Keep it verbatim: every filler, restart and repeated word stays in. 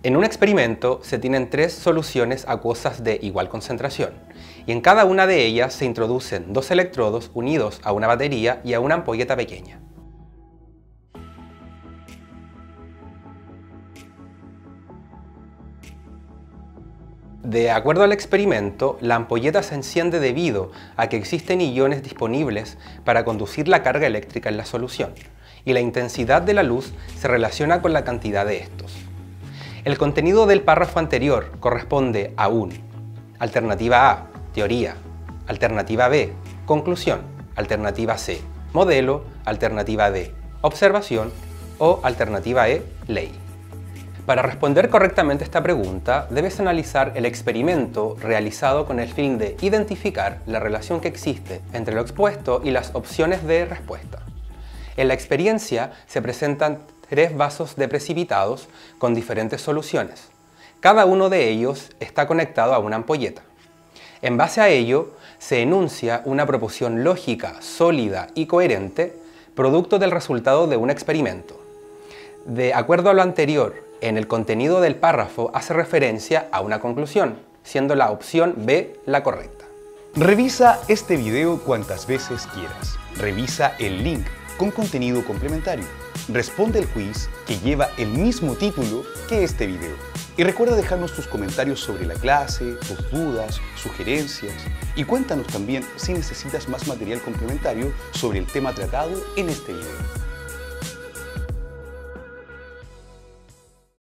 En un experimento se tienen tres soluciones acuosas de igual concentración, y en cada una de ellas se introducen dos electrodos unidos a una batería y a una ampolleta pequeña. De acuerdo al experimento, la ampolleta se enciende debido a que existen iones disponibles para conducir la carga eléctrica en la solución, y la intensidad de la luz se relaciona con la cantidad de estos. El contenido del párrafo anterior corresponde a un Alternativa A, teoría. Alternativa B, conclusión. Alternativa C, modelo. Alternativa D, observación. O alternativa E, ley. Para responder correctamente esta pregunta, debes analizar el experimento realizado con el fin de identificar la relación que existe entre lo expuesto y las opciones de respuesta. En la experiencia se presentan tres vasos de precipitados con diferentes soluciones. Cada uno de ellos está conectado a una ampolleta. En base a ello, se enuncia una proposición lógica, sólida y coherente, producto del resultado de un experimento. De acuerdo a lo anterior, en el contenido del párrafo hace referencia a una conclusión, siendo la opción B la correcta. Revisa este video cuantas veces quieras. Revisa el link con contenido complementario. Responde el quiz que lleva el mismo título que este video. Y recuerda dejarnos tus comentarios sobre la clase, tus dudas, sugerencias y cuéntanos también si necesitas más material complementario sobre el tema tratado en este video.